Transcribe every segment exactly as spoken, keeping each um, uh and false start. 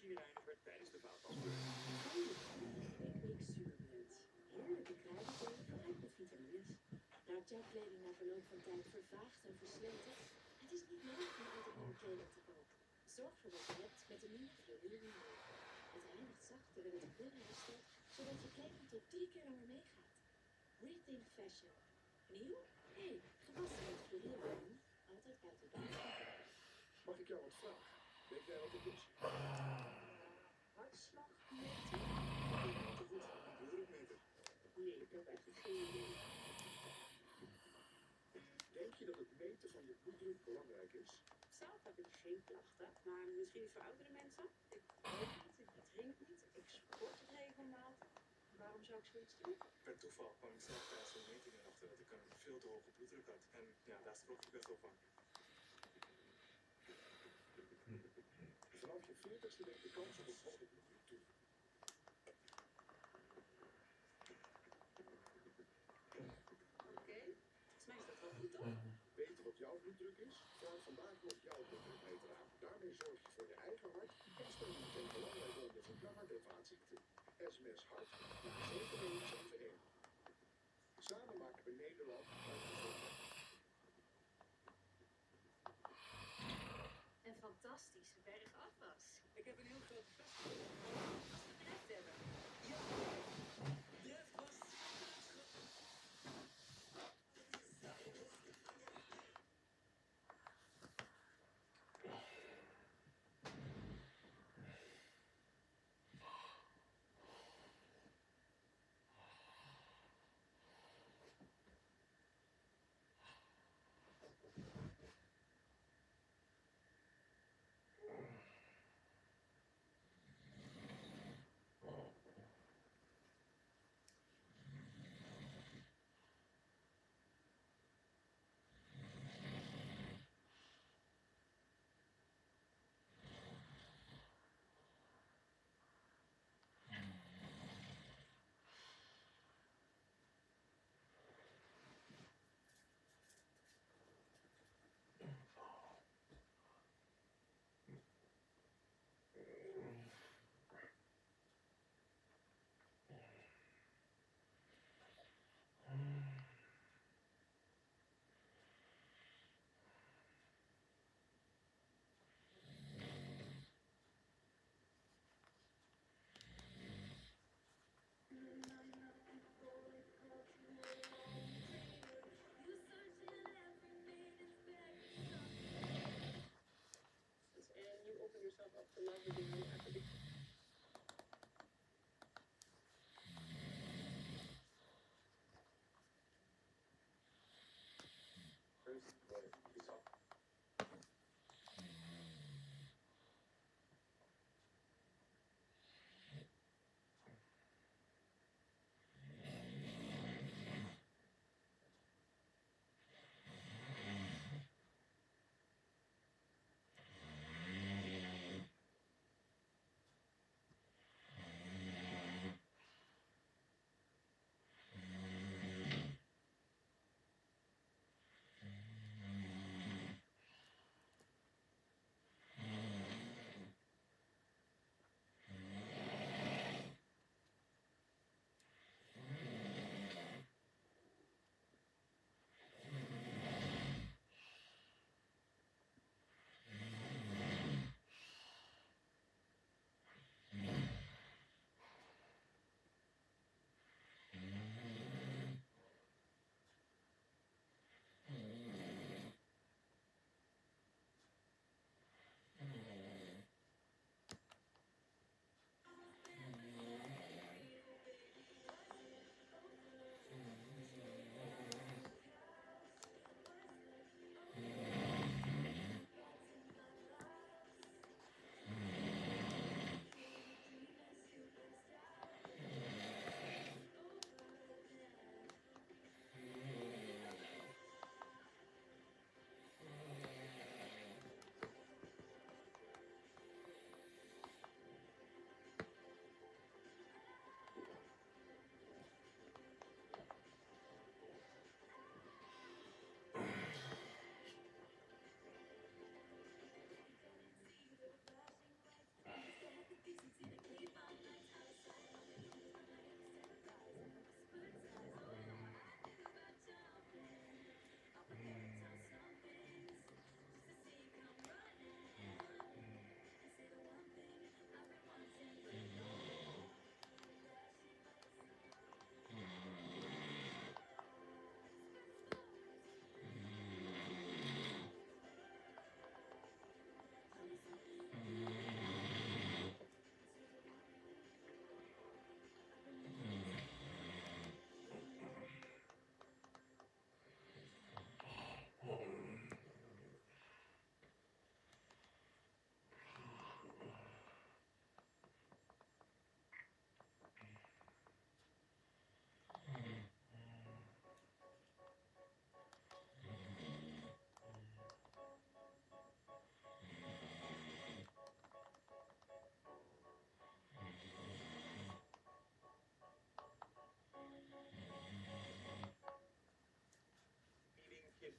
energiereiniger tijdens de vaatwasbeurt. Pickwick Superblend. Heerlijke kruidenthee verrijkt met vitamines. Raakt jouw kleding na verloop van tijd vervaagd en versleten? Het is niet nodig om altijd nieuwe kleding te kopen. Zorg voor wat je hebt met de nieuwe Fleuriel Renew. Het reinigt zacht terwijl het de kleuren herstelt, zodat je kleding tot drie keer langer meegaat. Rethink Fashion. Nieuw? Nee, gewassen met Fleuriel Renew. Altijd buiten de. Mag ik jou wat vragen? Weet jij wat het is? Hartslagmeter? Ik ben niet te goed van. Bloeddrukmeter. Nee, ik heb eigenlijk geen idee. Denk je dat het meten van je bloeddruk belangrijk is? Zelf heb ik geen klachten, maar misschien voor oudere mensen. Ik rook niet, ik drink niet, ik sport regelmatig. Waarom zou ik zoiets doen? Per toeval kwam ik zelf tijdens een meting erachter dat ik een veel te hoge bloeddruk had. En ja, daar schrok ik best wel van. Vanaf je veertigste neemt de kans op een hoge bloeddruk toe. Oké, volgens mij is dat wel goed, toch? Weten wat jouw bloeddruk is? Vraag vandaag nog jouw bloeddrukmeter aan. Daarmee zorg je voor je eigen hart en steun je tegen belangrijke onderzoek naar hart- en vaatziekten. S M S Hart naar zeven één zeven één. Samen maken we Nederland hartgezonder. Een fantastische berg afwas. Ik heb een heel grote festival. Als we het recht hebben. Ja! Dit was... And you open yourself up to love again after the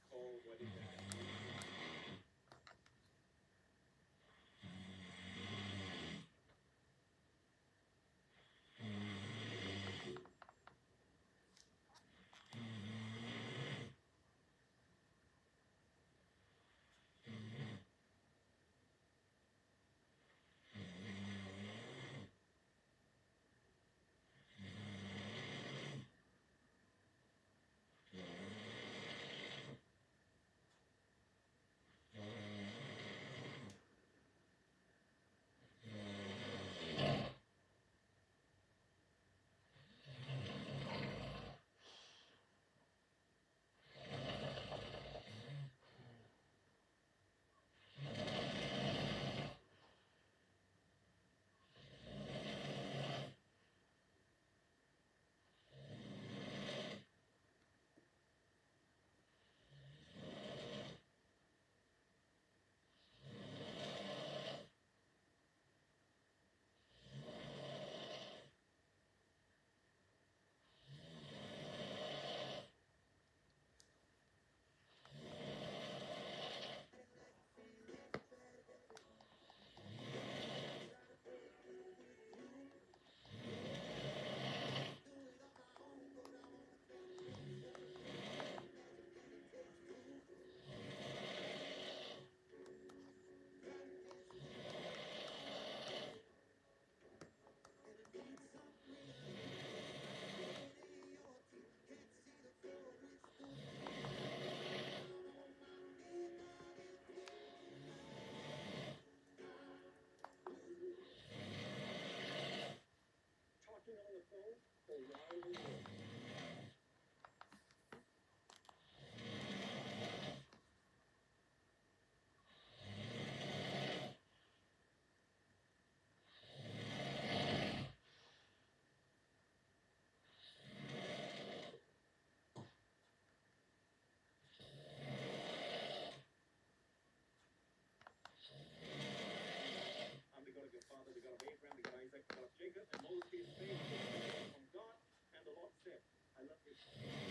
recall what it is. Talking on the phone or while we work. I'm the God of your father, the God of Abraham, the God of Isaac, the God of Jacob. And Moses gave faith from God, and the Lord said, I love you.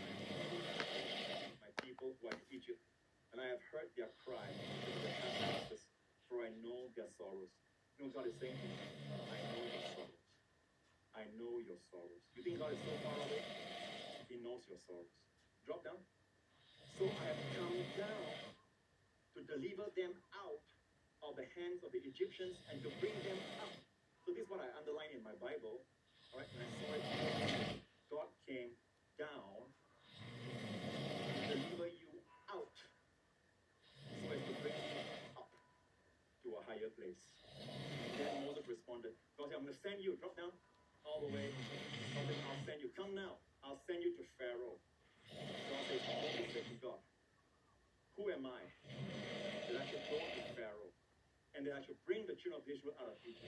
My people who are in Egypt, and I have heard their cry because of the taskmasters, for I know their sorrows. You know what God is saying? I know your sorrows. I know your sorrows. You think God is so far away? He knows your sorrows. Drop down. So I have come down to deliver them out of the hands of the Egyptians and to bring them up. So this is what I underline in my Bible. All right, when I saw it, God came down to deliver you out so as to bring you up to a higher place. Then Moses responded, God said, I'm going to send you, drop down all the way. God said, I'll send you, come now, I'll send you to Pharaoh. God says, Moses said to God, who am I that I should go to Pharaoh and that I should bring the children of Israel out of Egypt?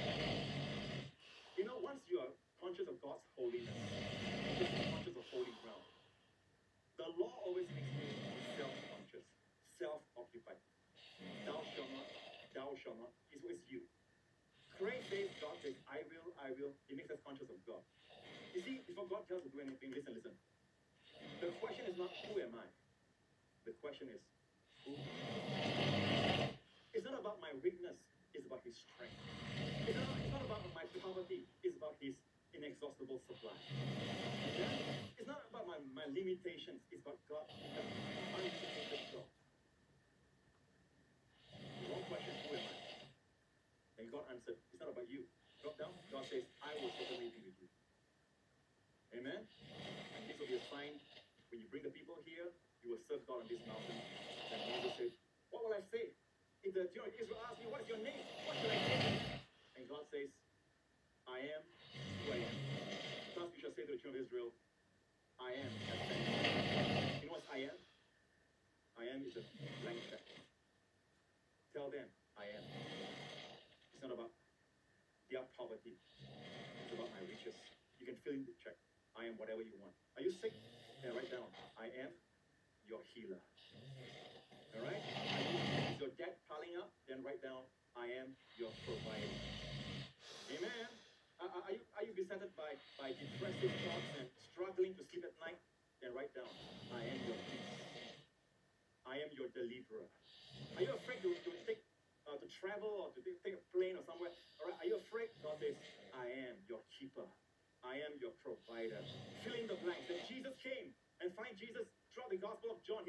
You know, once you are conscious of God's holiness, you're conscious of holy ground. The law always makes me self-conscious, self-occupied. Thou shalt not, thou shalt not, is always you. Pray says, God says, I will, I will. It makes us conscious of God. You see, before God tells us to do anything, listen, listen. The question is not, who am I? The question is, who? It's not about my weakness, it's about his strength. It's not, it's not about my poverty, it's about his inexhaustible supply. Yeah? It's not about my, my limitations, it's about God, the unlimited God. One question, who am I? And God answered, it's not about you. Drop down, God says, I will certainly be with you. Amen? And this will be a sign, when you bring the people here, you will serve God on this mountain. And Moses said, what will I say? If the children of Israel ask me, what is your name? What shall I say? And God says, I am who I am. Thus we shall say to the children of Israel, I am has sent me. You know what I am? I am is a blank check. Tell them, I am. It's not about their poverty. It's about my riches. You can fill in the check. I am whatever you want. Are you sick? Then write down, I am your healer. All right? Is your debt piling up? Then write down, I am your provider. Amen. Are, are, you, are you besetted by, by depressive thoughts and struggling to sleep at night? Then write down, I am your peace.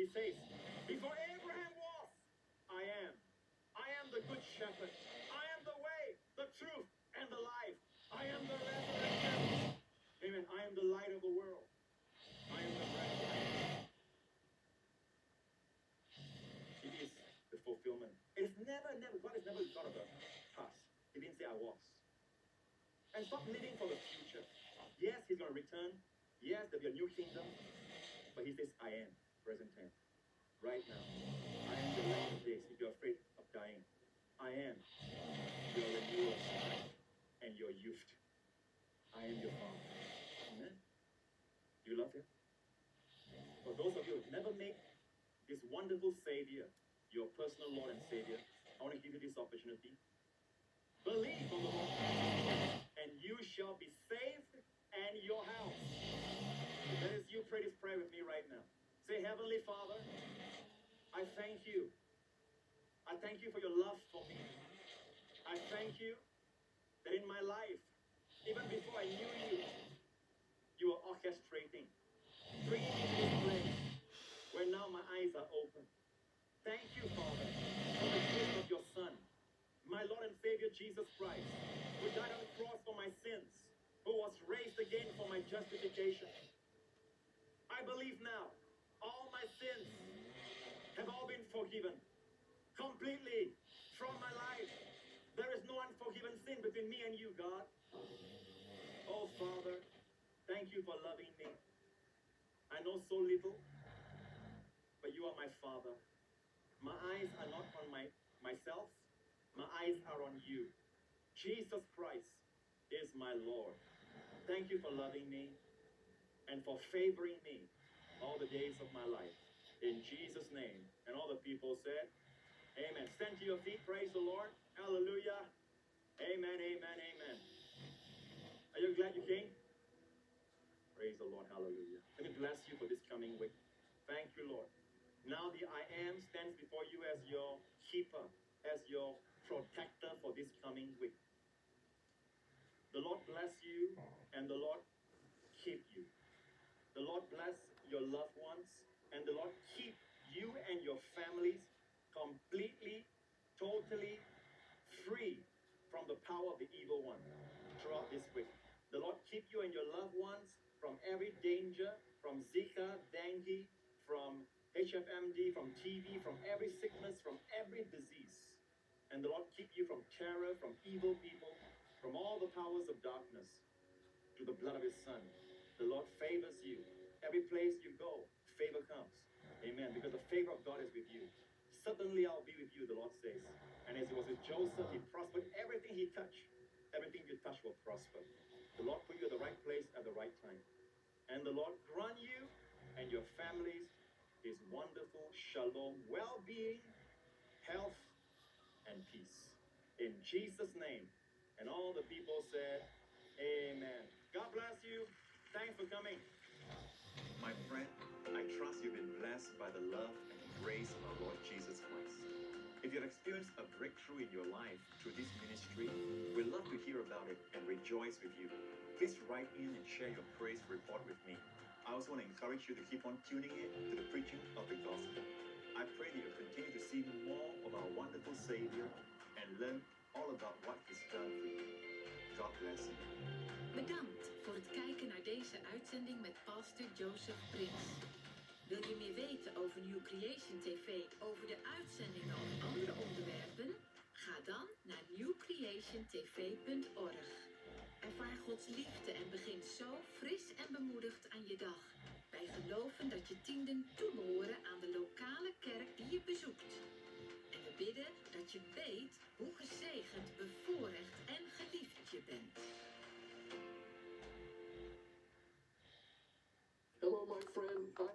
he says, before Abraham was, I am. I am the good shepherd. I am the way, the truth, and the life. I am the resurrection. Amen. I am the light of the world. I am the bread of life. It is the fulfillment. It's never, never, God has never thought of the past. He didn't say I was. And stop living for the future. Yes, he's going to return. Yes, there'll be a new kingdom. But he says, I am, present tense. Right now. I am the light of days. If you're afraid of dying, I am your renewal of strength and your youth. I am your Father. Amen. Do you love him? For those of you who never made this wonderful Savior your personal Lord and Savior, I want to give you this opportunity. Believe on the Lord, and you shall be saved and your house. That is, you pray this prayer with me right now. Say, Heavenly Father, I thank you. I thank you for your love for me. I thank you that in my life, even before I knew you, you were orchestrating, bringing me to this place where now my eyes are open. Thank you, Father, for the gift of your Son, my Lord and Savior Jesus Christ, who died on the cross for my sins, who was raised again for my justification. I believe now all my sins have all been forgiven completely from my life. There is no unforgiven sin between me and you, God. Oh, Father, thank you for loving me. I know so little, but you are my Father. My eyes are not on my myself. My eyes are on you. Jesus Christ is my Lord. Thank you for loving me and for favoring me all the days of my life. In Jesus' name. And all the people said, amen. Stand to your feet. Praise the Lord. Hallelujah. Amen, amen, amen. Are you glad you came? Praise the Lord. Hallelujah. Let me bless you for this coming week. Thank you, Lord. Now the I Am stands before you as your keeper, as your protector for this coming week. The Lord bless you and the Lord keep you. The Lord bless your loved ones and the Lord keep you and your families completely, totally free from the power of the evil one throughout this week. The Lord keep you and your loved ones from every danger, from Zika, dengue, from H F M D, from T B, from every sickness, from every disease. And the Lord keep you from terror, from evil people, from all the powers of darkness, through the blood of his Son. The Lord favors you. Every place you go, favor comes. Amen. Because the favor of God is with you. Suddenly I'll be with you, the Lord says. And as it was with Joseph, he prospered everything he touched. Everything you touch will prosper. The Lord put you at the right place at the right time. And the Lord grant you and your families his wonderful shalom, well-being, health, and peace. In Jesus' name. And all the people said, amen. God bless you. Thanks for coming. My friend, I trust you've been blessed by the love and grace of our Lord Jesus Christ. If you've experienced a breakthrough in your life through this ministry, we'd love to hear about it and rejoice with you. Please write in and share your praise report with me. I also want to encourage you to keep on tuning in to the preaching of the gospel. I pray that you'll continue to see more of our wonderful Savior and learn all about what he's done for you. God bless you. Bedankt voor het kijken naar deze uitzending met pastor Joseph Prins. Wil je meer weten over New Creation T V, over de uitzendingen of andere onderwerpen? Ga dan naar new creation t v punt org. Ervaar Gods liefde en begin zo fris en bemoedigd aan je dag. Wij geloven dat je tienden toebehoren aan de lokale kerk die je bezoekt. En we bidden dat je weet hoe gezegend, bevoorrecht en geliefd je bent. Hello, my friend. I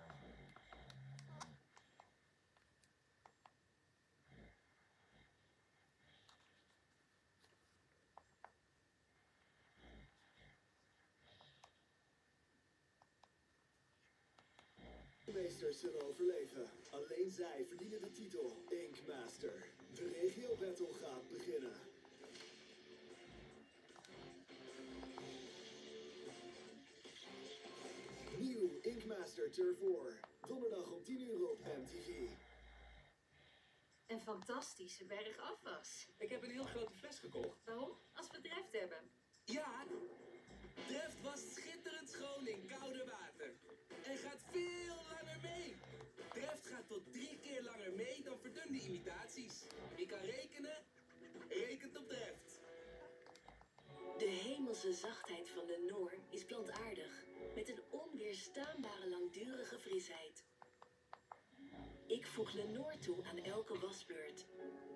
De meesters zullen overleven. Alleen zij verdienen de titel Inkmaster. De regio battle gaat beginnen. New Inkmaster Turf War. Donderdag om tien uur op M T V. Een fantastische berg afwas. Ik heb een heel grote fles gekocht. Waarom? Als we Dreft hebben. Ja, Dreft was schitterend schoon in koude water. En gaat veel langer mee. Dreft gaat tot drie keer langer mee dan verdunde imitaties. Wie kan rekenen, rekent op Dreft. De hemelse zachtheid van de Noor is plantaardig, met een onweerstaanbare langdurige frisheid. Ik voeg Lenore toe aan elke wasbeurt.